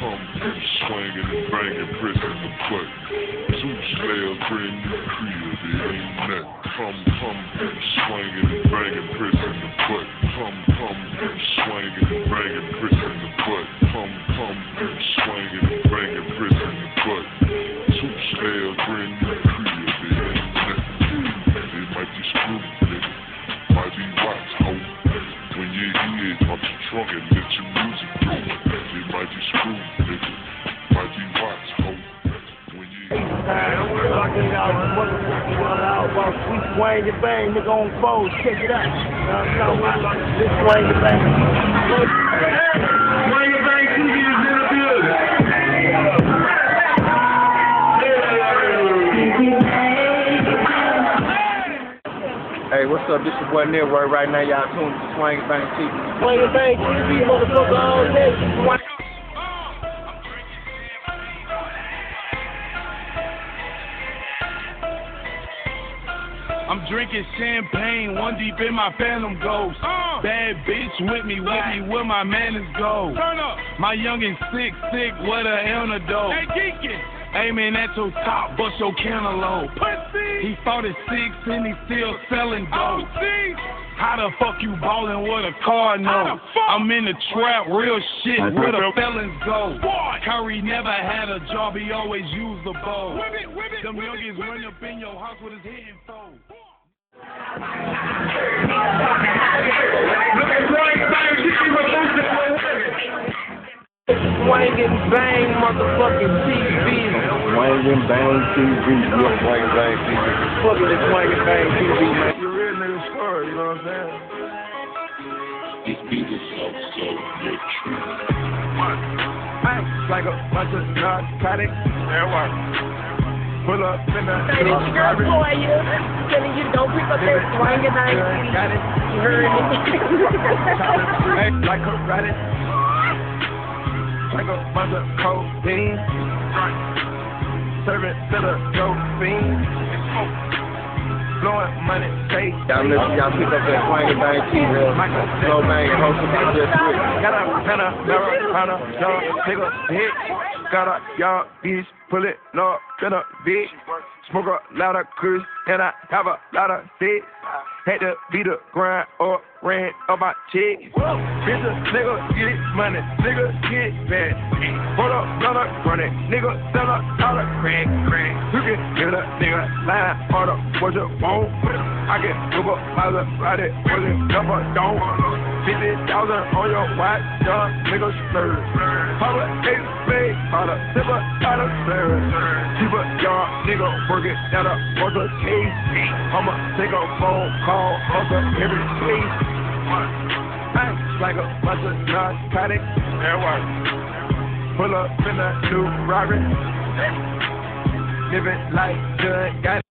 come, swanging and banging, pressing the butt. Two slayer, brand new crib, it ain't nothing. Come, swanging and banging, pressing the butt. Come, swanging and banging, pressing the butt. Come, swanging and banging, pressing the butt. Two slayer, brand new crib, it ain't nothing. It might be screwed, nigga. Might be wax, hoe. When you hear it, pop your trunk and let your music go. It might be screwed, nigga. Might be wax, hoe. When you hear we swang and bang, nigga on foes, check it out. This swang and bang. Swang and bang TV is in the building. Hey, what's up? This your boy Network. Right now, y'all tuned to Swang N Bang TV. Swang and bang TV, motherfucker, all day. I'm drinking champagne, one deep in my Phantom Ghost. Bad bitch with me, where my manners go. Turn up. My youngin' sick, what a antidote. Hey, geekin'. Aiming at your top, bust your cantaloupe. He fought at 6 and he still selling dope. How the fuck you ballin' with a car note? I'm in the trap, real shit, where the felons go. Curry never had a job, he always used the bow. Them youngins run up in your house with his head full. Swang and bang, motherfucking TV. Swang N Bang TV. Yeah, Swang N Bang TV. Fuck this Swang and bang TV, man. You real nigga story, you know what I'm saying? this beat is so rich. Like a bunch of narcotics. There what? Pull up in the Hey, this girl for you. Telling you don't pick up that Swang N Bang TV. got it. You heard me? Like a rabbit. Like a bunch of codeine. Serving to the dope fiend. Blowing money, take. Y'all listen, y'all pick up that Swang N Bang TV. Slow bang and host some just quick. Got a penna, marijuana, young nigga, hit. Got a young beast, pull it, no, in a bitch. Smoke a lot of kush, and I have a lot of sex. Had to beat the grind or ran up my check. Bitch, a nigga get money, nigga get bad. Hold up, brother, run it, nigga sell a lot of crack. You can get a nigga line, order what you want. I can move up, mother, ride it, what you never don't. 50,000 on your watch, young nigga stir. Holla, eight, big, holla, silver, out of service. Keep a young nigga working at a water case. I'ma take a phone call, hustle every day. Like a bunch of narcotics. There what? Pull up in a new robbery. Living like good, got